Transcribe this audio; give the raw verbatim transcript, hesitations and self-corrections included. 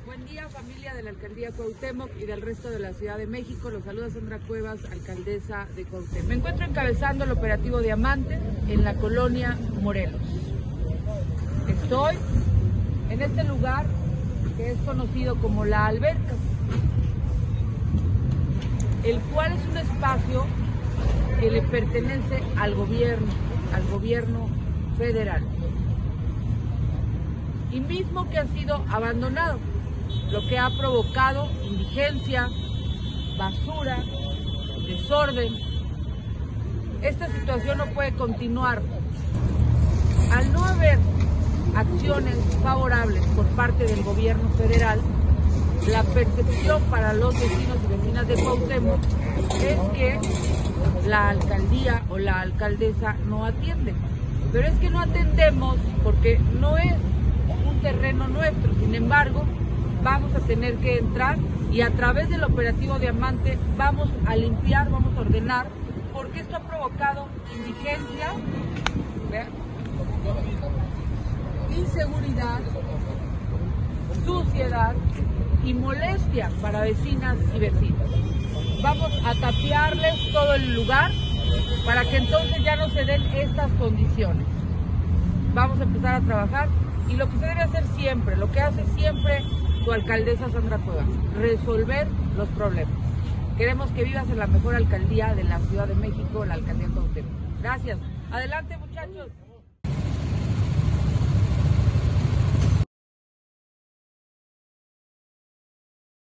Buen día, familia de la Alcaldía Cuauhtémoc y del resto de la Ciudad de México. Los saluda Sandra Cuevas, alcaldesa de Cuauhtémoc. Me encuentro encabezando el operativo Diamante en la colonia Morelos. Estoy en este lugar que es conocido como La Alberca, el cual es un espacio que le pertenece al gobierno, al gobierno federal, y mismo que ha sido abandonado, lo que ha provocado indigencia, basura, desorden. Esta situación no puede continuar. Al no haber acciones favorables por parte del gobierno federal, la percepción para los vecinos y vecinas de Cuauhtémoc es que la alcaldía o la alcaldesa no atiende. Pero es que no atendemos porque no es un terreno nuestro. Sin embargo, vamos a tener que entrar y a través del operativo Diamante vamos a limpiar, vamos a ordenar, porque esto ha provocado indigencia, ¿vean?, inseguridad, suciedad y molestia para vecinas y vecinos. Vamos a tapiarles todo el lugar para que entonces ya no se den estas condiciones. Vamos a empezar a trabajar y lo que se debe hacer siempre, lo que hace siempre su alcaldesa Sandra Cuevas, resolver los problemas. Queremos que vivas en la mejor alcaldía de la Ciudad de México, la alcaldía Cuauhtémoc. Gracias. Adelante, muchachos.